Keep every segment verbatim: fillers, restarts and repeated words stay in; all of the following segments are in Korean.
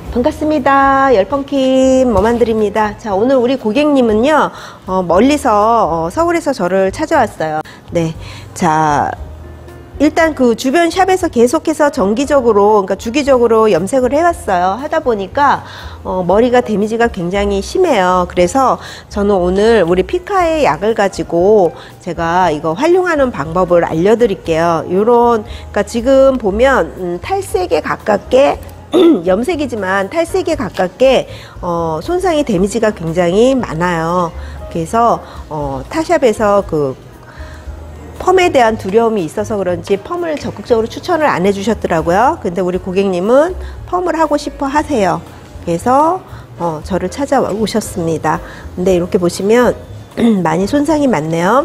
반갑습니다. 열펑킴 머만들입니다. 자, 오늘 우리 고객님은요, 어, 멀리서 어, 서울에서 저를 찾아왔어요. 네, 자, 일단 그 주변 샵에서 계속해서 정기적으로, 그러니까 주기적으로 염색을 해왔어요. 하다 보니까 어, 머리가 데미지가 굉장히 심해요. 그래서 저는 오늘 우리 피카의 약을 가지고 제가 이거 활용하는 방법을 알려드릴게요. 요런, 그러니까 지금 보면 음, 탈색에 가깝게 염색이지만 탈색에 가깝게 어, 손상이 데미지가 굉장히 많아요. 그래서 어, 타샵에서 그 펌에 대한 두려움이 있어서 그런지 펌을 적극적으로 추천을 안 해주셨더라고요. 근데 우리 고객님은 펌을 하고 싶어 하세요. 그래서 어, 저를 찾아오셨습니다. 근데 이렇게 보시면 많이 손상이 많네요.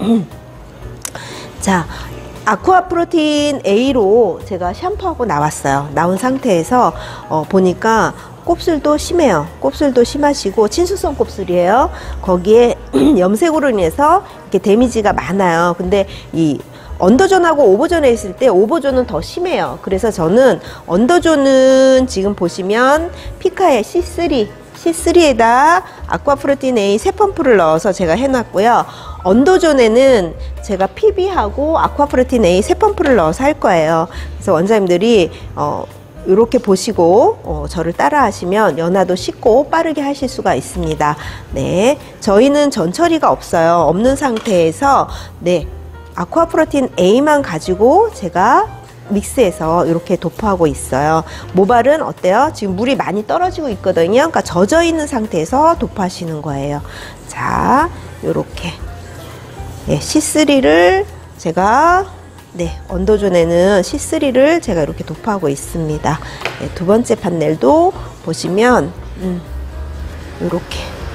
자, 아쿠아 프로틴 A로 제가 샴푸하고 나왔어요. 나온 상태에서 어, 보니까 곱슬도 심해요. 곱슬도 심하시고 친수성 곱슬이에요. 거기에 염색으로 인해서 이렇게 데미지가 많아요. 근데 이 언더존하고 오버존에 있을 때 오버존은 더 심해요. 그래서 저는 언더존은 지금 보시면 피카의 씨 쓰리 씨 쓰리에다 아쿠아 프로틴 A 세 펌프를 넣어서 제가 해놨고요. 언더존에는 제가 피비하고 아쿠아 프로틴 A 세 펌프를 넣어서 할 거예요. 그래서 원장님들이 어, 이렇게 보시고 어, 저를 따라 하시면 연화도 쉽고 빠르게 하실 수가 있습니다. 네, 저희는 전처리가 없어요. 없는 상태에서 네, 아쿠아 프로틴 A만 가지고 제가 믹스해서 이렇게 도포하고 있어요. 모발은 어때요? 지금 물이 많이 떨어지고 있거든요. 그러니까 젖어 있는 상태에서 도포하시는 거예요. 자, 요렇게 네, 씨 쓰리를 제가 네, 언더존에는 씨 쓰리를 제가 이렇게 도포하고 있습니다. 네, 두 번째 판넬도 보시면 음, 이렇게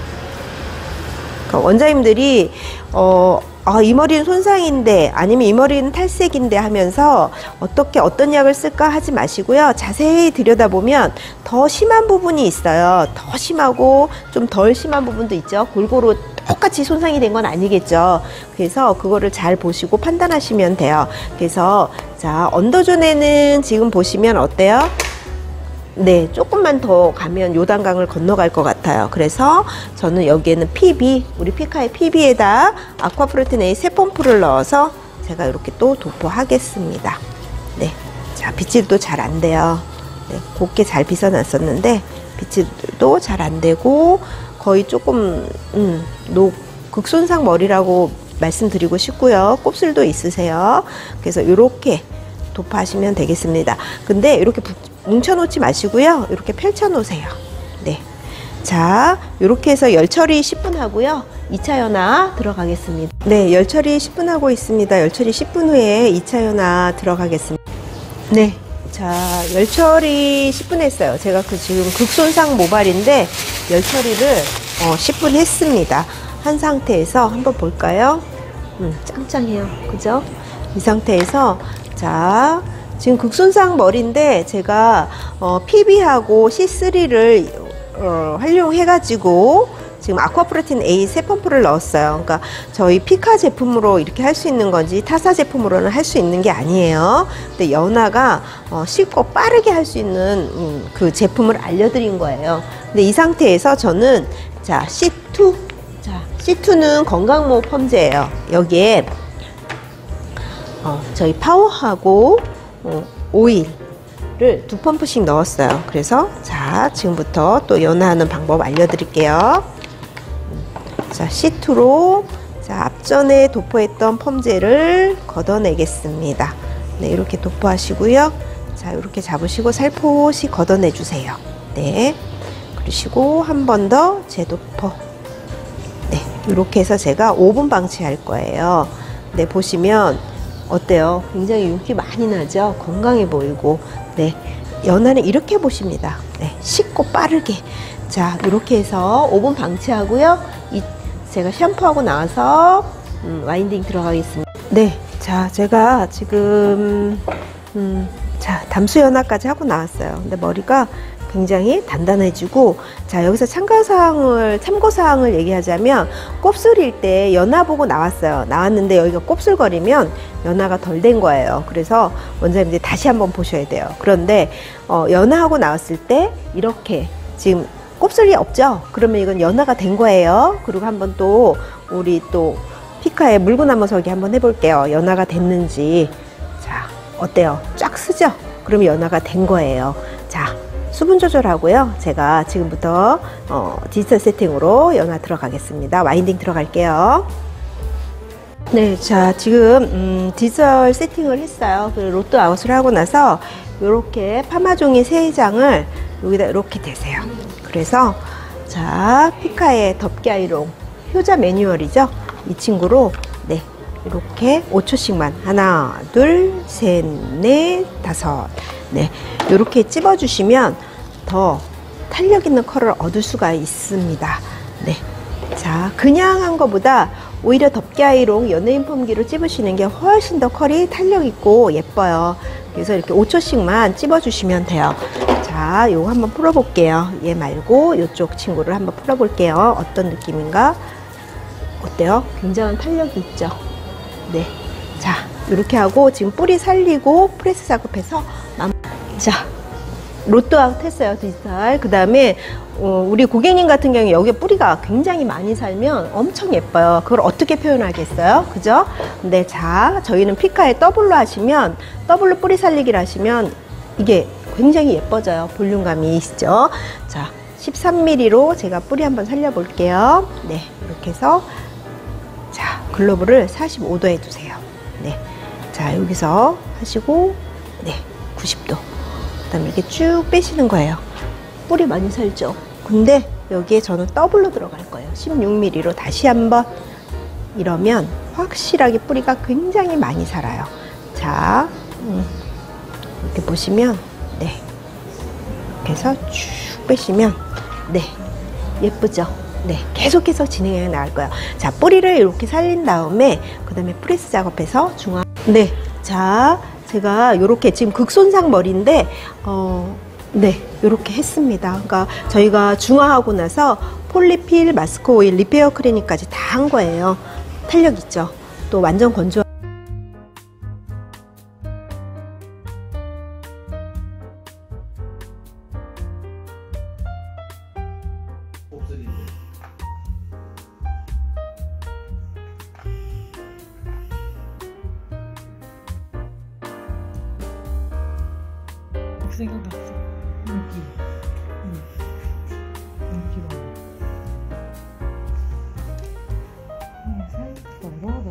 그러니까 원장님들이 어, 아, 이 머리는 손상인데 아니면 이 머리는 탈색인데 하면서 어떻게 어떤 약을 쓸까 하지 마시고요. 자세히 들여다보면 더 심한 부분이 있어요. 더 심하고 좀 덜 심한 부분도 있죠. 골고루 똑같이 손상이 된 건 아니겠죠. 그래서 그거를 잘 보시고 판단하시면 돼요. 그래서 자, 언더존에는 지금 보시면 어때요? 네, 조금만 더 가면 요단강을 건너갈 것 같아요. 그래서 저는 여기에는 피비, 우리 피카의 피비에다 아쿠아 프로틴 A 세 펌프를 넣어서 제가 이렇게 또 도포하겠습니다. 네, 자, 빗질도 잘 안 돼요. 네, 곱게 잘 빗어놨었는데 빗질도 잘 안 되고 거의 조금 음, 노, 극손상 머리라고 말씀드리고 싶고요. 곱슬도 있으세요. 그래서 이렇게 도포하시면 되겠습니다. 근데 이렇게 뭉쳐놓지 마시고요. 이렇게 펼쳐 놓으세요. 네. 자, 이렇게 해서 열처리 십 분 하고요. 이 차 연화 들어가겠습니다. 네, 열처리 십 분 하고 있습니다. 열처리 십 분 후에 이 차 연화 들어가겠습니다. 네. 자, 열처리 십 분 했어요. 제가 그 지금 극손상 모발인데 열처리를 어, 십 분 했습니다. 한 상태에서 한번 볼까요? 음, 짱짱해요. 그죠? 이 상태에서 자, 지금 극손상 머리인데 제가 어, 피비하고 씨 쓰리를 어, 활용해가지고 지금 아쿠아 프로틴 A 세 펌프를 넣었어요. 그러니까 저희 피카 제품으로 이렇게 할 수 있는 건지 타사 제품으로는 할 수 있는 게 아니에요. 근데 연화가 어, 쉽고 빠르게 할 수 있는 음, 그 제품을 알려드린 거예요. 근데 이 상태에서 저는 자, 씨 투, 자, 씨 투는 건강모 펌제예요. 여기에 어, 저희 파워하고 어, 오일을 두 펌프씩 넣었어요. 그래서 자, 지금부터 또 연화하는 방법 알려드릴게요. 자, 씨 투로 자, 앞전에 도포했던 펌제를 걷어내겠습니다. 네, 이렇게 도포하시고요. 자, 이렇게 잡으시고 살포시 걷어내 주세요. 네, 그러시고 한 번 더 재도포. 네, 이렇게 해서 제가 오 분 방치할 거예요. 네, 보시면 어때요? 굉장히 윤기 많이 나죠? 건강해 보이고. 네, 연화는 이렇게 보십니다. 네, 쉽고 빠르게. 자, 이렇게 해서 오 분 방치하고요. 이, 제가 샴푸하고 나와서 음, 와인딩 들어가겠습니다. 네, 자, 제가 지금 음, 자, 담수 연화까지 하고 나왔어요. 근데 머리가 굉장히 단단해지고, 자, 여기서 참고사항을, 참고사항을 얘기하자면, 곱슬일 때 연화 보고 나왔어요. 나왔는데 여기가 곱슬거리면 연화가 덜 된 거예요. 그래서 원장님들이 다시 한번 보셔야 돼요. 그런데, 어, 연화하고 나왔을 때 이렇게 지금 곱슬이 없죠? 그러면 이건 연화가 된 거예요. 그리고 한번 또 우리 또 피카의 물구나무 서기 한번 해볼게요. 연화가 됐는지. 자, 어때요? 쫙 쓰죠? 그러면 연화가 된 거예요. 자, 수분 조절하고요. 제가 지금부터 어, 디지털 세팅으로 연화 들어가겠습니다. 와인딩 들어갈게요. 네, 자, 지금 음, 디지털 세팅을 했어요. 그리고 로또 아웃을 하고 나서 이렇게 파마종이 세 장을 여기다 이렇게 대세요. 그래서 자, 피카의 덮개 아이롱 효자 매뉴얼이죠. 이 친구로 네, 이렇게 오 초씩만 하나, 둘, 셋, 넷, 다섯. 네, 이렇게 찝어주시면 더 탄력 있는 컬을 얻을 수가 있습니다. 네, 자, 그냥 한 거보다 오히려 덮개 아이롱 연예인 폼기로 찝으시는 게 훨씬 더 컬이 탄력 있고 예뻐요. 그래서 이렇게 오 초씩만 찝어주시면 돼요. 자, 요거 한번 풀어볼게요. 얘 말고 요쪽 친구를 한번 풀어볼게요. 어떤 느낌인가? 어때요? 굉장한 탄력이 있죠? 네. 자, 이렇게 하고 지금 뿌리 살리고 프레스 작업해서 마무... 자, 로또 아웃 했어요. 디지털. 그 다음에 어, 우리 고객님 같은 경우에 여기에 뿌리가 굉장히 많이 살면 엄청 예뻐요. 그걸 어떻게 표현하겠어요? 그죠? 근데 자, 저희는 피카에 더블로 하시면, 더블로 뿌리 살리기를 하시면 이게 굉장히 예뻐져요. 볼륨감이 있죠? 자, 십삼 밀리미터로 제가 뿌리 한번 살려볼게요. 네, 이렇게 해서 자, 글로브를 사십오 도에 두세요. 네, 자, 여기서 하시고 네, 구십 도. 그 다음에 이렇게 쭉 빼시는 거예요. 뿌리 많이 살죠? 근데 여기에 저는 더블로 들어갈 거예요. 십육 밀리미터로 다시 한번. 이러면 확실하게 뿌리가 굉장히 많이 살아요. 자, 음, 이렇게 보시면 네, 이렇게 해서 쭉 빼시면 네, 예쁘죠? 네, 계속해서 진행해 나갈 거예요. 자, 뿌리를 이렇게 살린 다음에 그 다음에 프레스 작업해서 중앙. 네, 자, 제가 이렇게 지금 극손상 머리인데 어, 네, 이렇게 했습니다. 그러니까 저희가 중화하고 나서 폴리필, 마스크 오일, 리페어 크리닉까지 다 한 거예요. 탄력 있죠? 또 완전 건조. 생각났어. 여기. 응. 여기 봐. 살짝 걸어봐.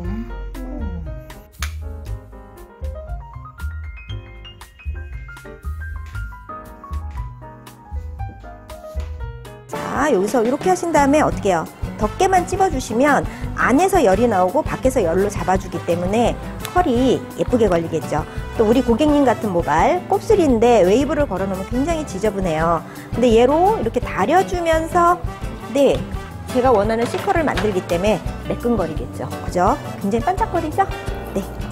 자, 여기서 이렇게 하신 다음에 어떻게 해요? 덮개만 찝어주시면 안에서 열이 나오고 밖에서 열로 잡아주기 때문에 컬이 예쁘게 걸리겠죠. 또 우리 고객님 같은 모발 곱슬인데 웨이브를 걸어놓으면 굉장히 지저분해요. 근데 얘로 이렇게 다려주면서 네, 제가 원하는 C컬을 만들기 때문에 매끈거리겠죠. 그죠? 굉장히 반짝거리죠? 네.